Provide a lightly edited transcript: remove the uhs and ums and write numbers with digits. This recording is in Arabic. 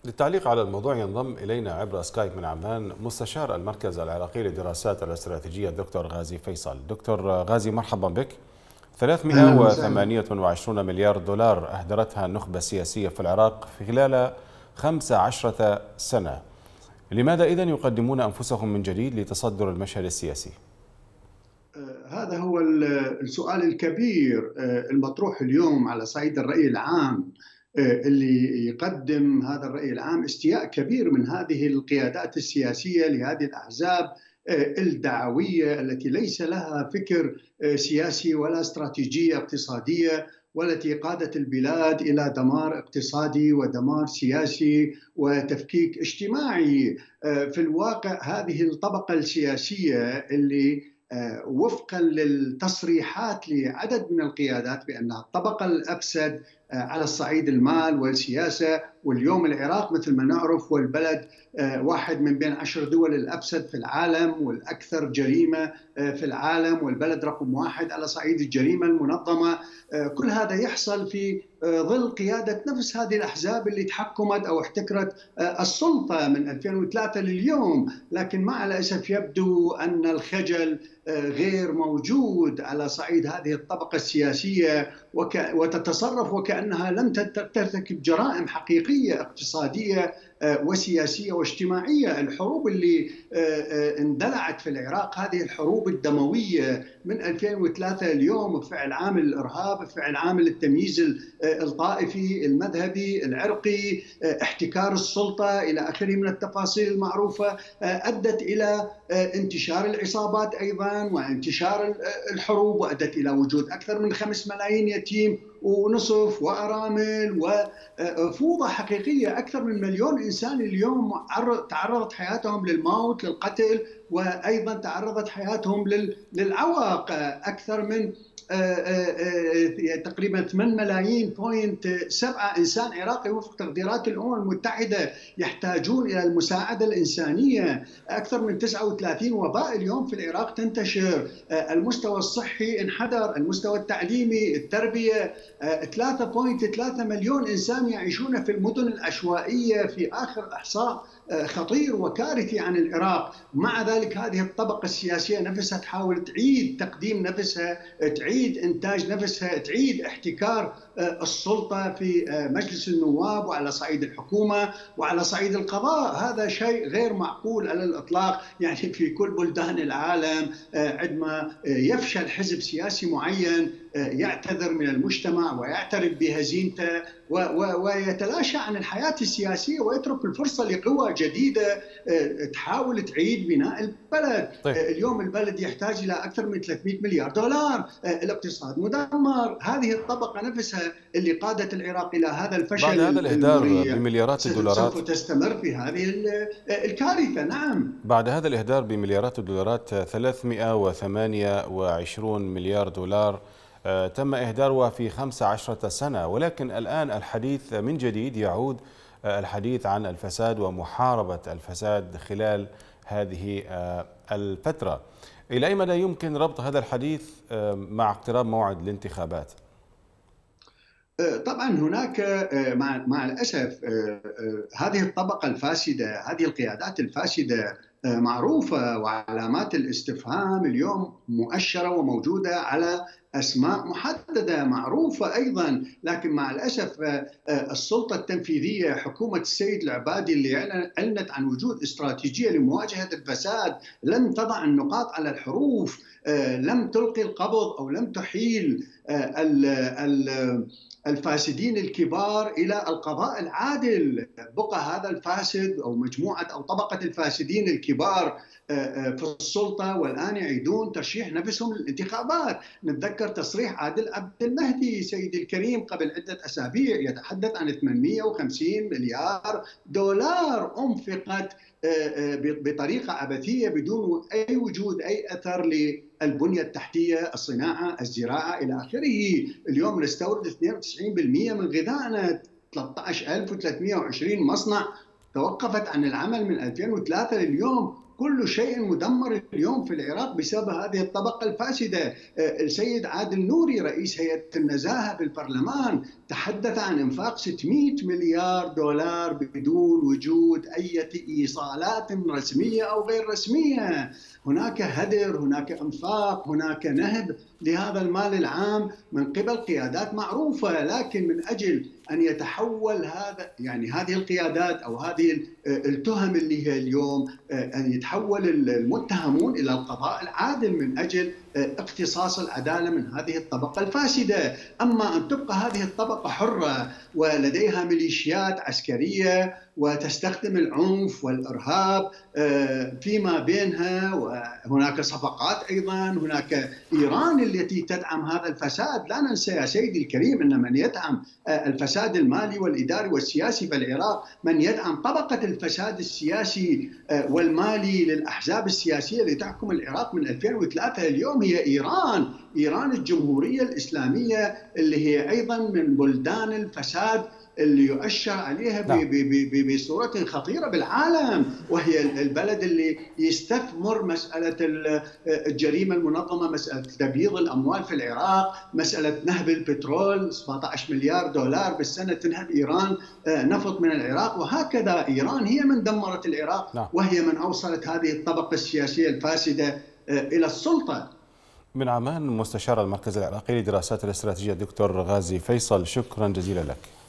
للتعليق على الموضوع ينضم إلينا عبر سكايب من عمان مستشار المركز العراقي للدراسات الاستراتيجية الدكتور غازي فيصل. دكتور غازي، مرحبا بك. اهلا وسهلا. 328 مليار دولار أهدرتها النخبة السياسية في العراق في خلال 15 سنة. لماذا إذن يقدمون أنفسهم من جديد لتصدر المشهد السياسي؟ هذا هو السؤال الكبير المطروح اليوم على صعيد الرأي العام، اللي يقدم هذا الرأي العام استياء كبير من هذه القيادات السياسية لهذه الأحزاب الدعوية التي ليس لها فكر سياسي ولا استراتيجية اقتصادية، والتي قادت البلاد إلى دمار اقتصادي ودمار سياسي وتفكيك اجتماعي. في الواقع هذه الطبقة السياسية اللي وفقا للتصريحات لعدد من القيادات بأنها الطبقة الأفسد على الصعيد المال والسياسة، واليوم العراق مثل ما نعرف هو البلد واحد من بين 10 دول الأفسد في العالم والأكثر جريمة في العالم، والبلد رقم 1 على صعيد الجريمة المنظمة. كل هذا يحصل في ظل قيادة نفس هذه الأحزاب اللي تحكمت أو احتكرت السلطة من 2003 لليوم. لكن مع الأسف يبدو أن الخجل غير موجود على صعيد هذه الطبقة السياسية، وتتصرف وكأنها لم ترتكب جرائم حقيقية اقتصادية وسياسية واجتماعية. الحروب اللي اندلعت في العراق، هذه الحروب الدموية من 2003 اليوم، بفعل عامل الإرهاب، بفعل عامل التمييز الطائفي المذهبي العرقي، احتكار السلطة إلى آخره من التفاصيل المعروفة، أدت إلى انتشار العصابات أيضا وانتشار الحروب، وأدت إلى وجود أكثر من 5 ملايين يتيم ونصف وأرامل وفوضى حقيقية. أكثر من 1,000,000 إنسان اليوم تعرضت حياتهم للموت للقتل، وأيضا تعرضت حياتهم للعوق. أكثر من تقريبا 8 ملايين بوينت 7 إنسان عراقي وفق تقديرات الأمم المتحدة يحتاجون إلى المساعدة الإنسانية. أكثر من 39 وباء اليوم في العراق تنتشر. المستوى الصحي انحدر، المستوى التعليمي، التربية. 3.3 مليون إنسان يعيشون في المدن العشوائية في آخر إحصاء خطير وكارثي عن العراق. مع ذلك هذه الطبقة السياسية نفسها تحاول تعيد تقديم نفسها، تعيد إنتاج نفسها، تعيد احتكار السلطة في مجلس النواب وعلى صعيد الحكومة وعلى صعيد القضاء. هذا شيء غير معقول على الإطلاق. يعني في كل بلدان العالم عندما يفشل حزب سياسي معين يعتذر من المجتمع ويعترف بهزيمته ويتلاشى عن الحياة السياسية ويترك الفرصة لقوى جديدة تحاول تعيد بناء البلد. طيب. اليوم البلد يحتاج إلى أكثر من 300 مليار دولار. الاقتصاد مدمر. هذه الطبقة نفسها اللي قادت العراق إلى هذا الفشل بعد هذا الإهدار المريع بمليارات الدولارات سوف تستمر في هذه الكارثة. نعم. بعد هذا الإهدار بمليارات الدولارات 328 مليار دولار تم إهدارها في 15 سنة، ولكن الآن الحديث من جديد يعود الحديث عن الفساد ومحاربة الفساد خلال هذه الفترة. إلى أي مدى يمكن ربط هذا الحديث مع اقتراب موعد الانتخابات؟ طبعا هناك مع الأسف هذه الطبقة الفاسدة، هذه القيادات الفاسدة معروفة، وعلامات الاستفهام اليوم مؤشرة وموجودة على أسماء محددة معروفة أيضا. لكن مع الأسف السلطة التنفيذية، حكومة السيد العبادي اللي أعلنت عن وجود استراتيجية لمواجهة الفساد، لم تضع النقاط على الحروف، لم تلقي القبض أو لم تحيل الفاسدين الكبار إلى القضاء العادل. بقى هذا الفاسد أو مجموعة أو طبقة الفاسدين الكبار في السلطة، والآن يعيدون ترشيح نفسهم للانتخابات. نتذكر تصريح عادل عبد المهدي سيدي الكريم قبل عدة أسابيع يتحدث عن 850 مليار دولار أنفقت بطريقة عبثية بدون أي وجود أي أثر للبنية التحتية، الصناعة، الزراعة إلى آخره. اليوم نستورد 92% من غذائنا. 13,320 مصنع توقفت عن العمل من 2003 لليوم، كل شيء مدمر اليوم في العراق بسبب هذه الطبقة الفاسدة. السيد عادل نوري رئيس هيئة النزاهة في البرلمان تحدث عن إنفاق 600 مليار دولار بدون وجود أي إيصالات رسمية أو غير رسمية. هناك هدر، هناك إنفاق، هناك نهب لهذا المال العام من قبل قيادات معروفة، لكن من أجل أن يتحول هذه القيادات أو هذه التهم اللي هي اليوم أن يتحول المتهمون إلى القضاء العادل من أجل اقتصاص العدالة من هذه الطبقة الفاسدة. أما أن تبقى هذه الطبقة حرة ولديها ميليشيات عسكرية وتستخدم العنف والإرهاب فيما بينها، وهناك صفقات أيضا، هناك إيران التي تدعم هذا الفساد. لا ننسى يا سيدي الكريم أن من يدعم الفساد المالي والإداري والسياسي في العراق، من يدعم طبقة الفساد السياسي والمالي للأحزاب السياسية اللي تحكم العراق من 2003 اليوم هي إيران الجمهورية الإسلامية، اللي هي أيضا من بلدان الفساد اللي يؤشر عليها بصورة خطيرة بالعالم، وهي البلد اللي يستثمر مسألة الجريمة المنظمة، مسألة تبييض الأموال في العراق، مسألة نهب البترول 17 مليار دولار بالسنة تنهب إيران نفط من العراق. وهكذا إيران هي من دمرت العراق، وهي من أوصلت هذه الطبقة السياسية الفاسدة إلى السلطة. من عمان مستشار المركز العراقي للدراسات الاستراتيجية الدكتور غازي فيصل، شكرا جزيلا لك.